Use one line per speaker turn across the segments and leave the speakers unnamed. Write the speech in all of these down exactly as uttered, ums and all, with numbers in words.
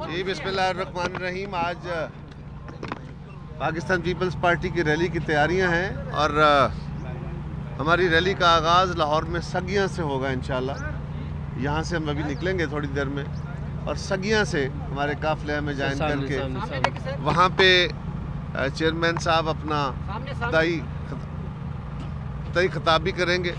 जी बिस्मिल्लाहिर्रहमानिर्रहीम। आज पाकिस्तान पीपल्स पार्टी की रैली की तैयारियां हैं और हमारी रैली का आगाज़ लाहौर में सगियां से होगा इंशाल्लाह। यहाँ से हम अभी निकलेंगे थोड़ी देर में और सगियां से हमारे काफिले में ज्वाइन करके वहाँ पे चेयरमैन साहब अपना तय तय खिताबी करेंगे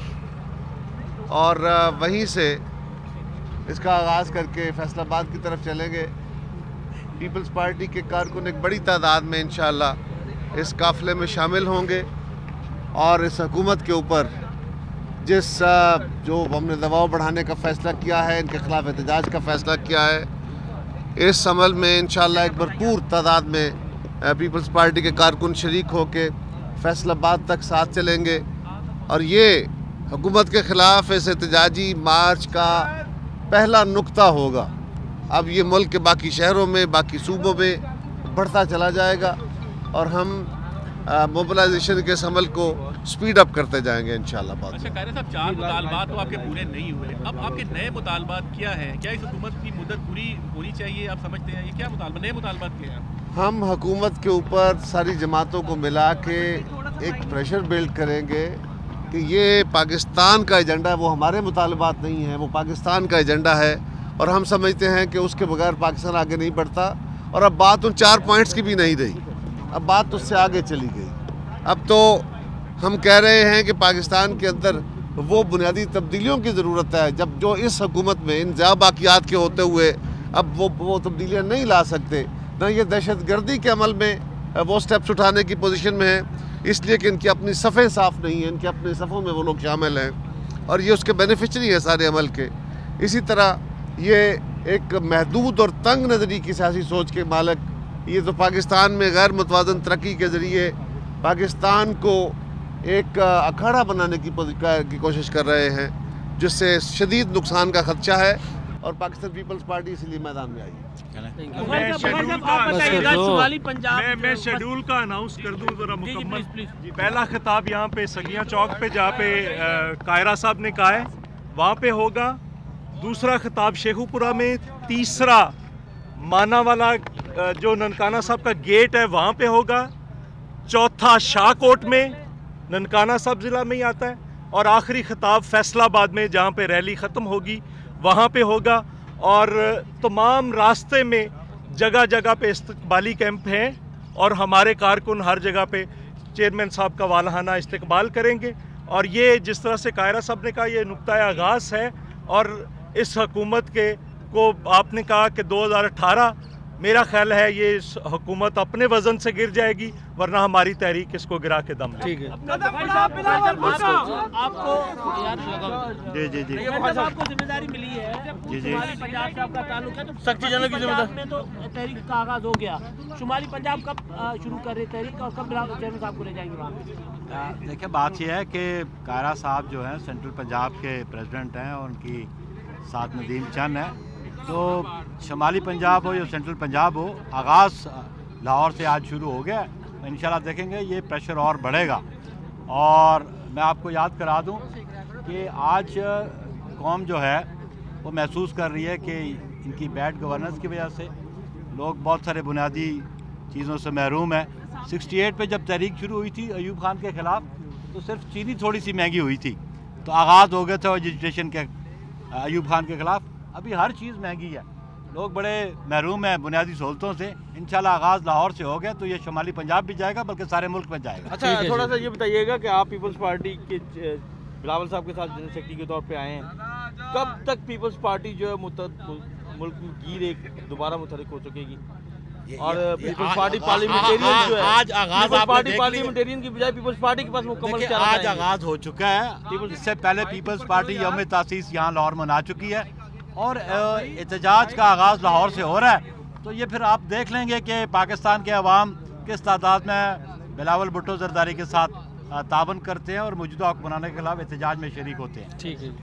और वहीं से इसका आगाज़ करके फैसलाबाद की तरफ चलेंगे। पीपल्स पार्टी के कारकुन एक बड़ी तादाद में इंशाअल्लाह इस काफ़िले में शामिल होंगे और इस हुकूमत के ऊपर जिस जो हमने दबाव बढ़ाने का फ़ैसला किया है, इनके ख़िलाफ़ एहतजाज का फ़ैसला किया है, इस अमल में इंशाअल्लाह एक भरपूर तादाद में पीपल्स पार्टी के कारकुन शरीक होकर फैसलाबाद तक साथ चलेंगे और ये हुकूमत के ख़िलाफ़ इस एहतजाजी मार्च का पहला नुक्ता होगा। अब ये मुल्क के बाकी शहरों में, बाकी सूबों में बढ़ता चला जाएगा और हम मोबिलाइजेशन के इस अमल को स्पीड अप करते जाएंगे इंशाल्लाह। बहुत
अच्छा कायरा साहब, चार मुतालबात तो आपके पूरे नहीं हुए, अब आपके नए मुतालबात क्या हैं? क्या इस हुकूमत की मुद्दत पूरी होनी चाहिए, आप समझते हैं? ये क्या मुतालबा, नए मुतालबात क्या हैं?
हम हुकूमत के ऊपर सारी जमातों को मिला के एक प्रेशर बिल्ड करेंगे कि ये पाकिस्तान का एजेंडा है, वो हमारे मुतालबात नहीं है, वो पाकिस्तान का एजेंडा है और हम समझते हैं कि उसके बगैर पाकिस्तान आगे नहीं बढ़ता। और अब बात उन चार पॉइंट्स की भी नहीं रही, अब बात उससे आगे चली गई। अब तो हम कह रहे हैं कि पाकिस्तान के अंदर वो बुनियादी तब्दीलियों की ज़रूरत है जब जो इस हुकूमत में इन ज़्यादा बाक़ियात के होते हुए अब वो वो तब्दीलियाँ नहीं ला सकते, न ये दहशत गर्दी के अमल में वो स्टेप्स उठाने की पोजीशन में है, इसलिए कि इनकी अपनी सफ़ें साफ़ नहीं हैं, इनके अपने सफ़ों में वो लोग शामिल हैं और ये उसके बेनिफिशरी है सारे अमल के। इसी तरह ये एक महदूद और तंग नज़री की सियासी सोच के मालिक, ये तो पाकिस्तान में गैर मुतवाज़न तरक्की के ज़रिए पाकिस्तान को एक अखाड़ा बनाने की की कोशिश कर रहे हैं, जिससे शदीद नुकसान का खदशा है और पाकिस्तान पीपल्स पार्टी इसलिए मैदान में आई है।
मैं शेड्यूल का मैं मैं शेड्यूल का अनाउंस कर दूं ज़रा मुकम्मल। पहला खिताब यहाँ पे सगिया चौक पे जहाँ पे कायरा साहब ने कहा है वहाँ पे होगा। दूसरा खिताब शेखुपुरा में, तीसरा माना वाला जो ननकाना साहब का गेट है वहाँ पे होगा, चौथा शाहकोट में ननकाना साहब ज़िला में ही आता है और आखिरी खिताब फैसलाबाद में जहाँ पे रैली ख़त्म होगी वहाँ पे होगा। और तमाम रास्ते में जगह जगह पे इस्तकबाली कैंप हैं और हमारे कारकुन हर जगह पे चेयरमैन साहब का वालहाना इस्तकबाल करेंगे। और ये जिस तरह से कायरा साहब ने कहा, ये नुक्ता आगाज़ है और इस हुकूमत के को आपने कहा कि दो हज़ार अठारह मेरा ख्याल है ये हुकूमत अपने वजन से गिर जाएगी, वरना हमारी तहरीक इसको गिरा के दम लेगी।
ठीक है।
जी जी जी
आपको जिम्मेदारी मिली है,
जी जी
शुमाली पंजाब से आपका ताल्लुक है, तो
सख्ती जनों की जिम्मेदारी
में तो तहरीक का आगाज हो गया। शुमाली पंजाब कब शुरू कर रहे तहरीक और कब चेयरमैन साहब को ले जाएंगे वहाँ?
देखिए, बात यह है कि कायरा साहब जो हैं सेंट्रल पंजाब के प्रेसिडेंट हैं और उनकी साथ नदीम चंद है, तो शुमाली पंजाब हो या सेंट्रल पंजाब हो, आगाज़ लाहौर से आज शुरू हो गया। तो इंशाल्लाह देखेंगे ये प्रेशर और बढ़ेगा। और मैं आपको याद करा दूं कि आज कौम जो है वो महसूस कर रही है कि इनकी बैड गवर्नेंस की वजह से लोग बहुत सारे बुनियादी चीज़ों से महरूम है। अड़सठ पे जब तहरीक शुरू हुई थी अयूब खान के ख़िलाफ़, तो सिर्फ चीनी थोड़ी सी महंगी हुई थी, तो आगाज़ हो गया था एजिटेशन के अयूब खान के ख़िलाफ़। अभी हर चीज़ महंगी है, लोग बड़े महरूम हैं बुनियादी सहूलतों से। इंशाल्लाह आगाज़ लाहौर से हो गया तो ये शुमाली पंजाब भी जाएगा, बल्कि सारे मुल्क में जाएगा।
अच्छा, थोड़ा सा ये बताइएगा कि आप पीपल्स पार्टी के बिलावल साहब के साथ जनरल सेक्रेटरी के तौर पे आए हैं, कब तक पीपल्स पार्टी जो है मुल्क की गिर एक दोबारा मुतहरिक हो सकेगी? और पीपल्स पार्टी पार्लियामेंटेरियन जो है,
आज आगाज़
पार्टी पार्लियामेंटेरियन की बजाय पीपल्स पार्टी के पास मुकम्मल
आज आगाज़ हो चुका है। इससे पहले पीपल्स पार्टी यौम तासीस यहाँ लाहौर मना चुकी है और एहतजाज का आगाज़ लाहौर से हो रहा है। तो ये फिर आप देख लेंगे कि पाकिस्तान के अवाम किस तादाद में बिलावल भुट्टो जरदारी के साथ ताबन करते हैं और मौजूदा हुक्मरान के खिलाफ एहतजाज में शरीक होते हैं।
ठीक है।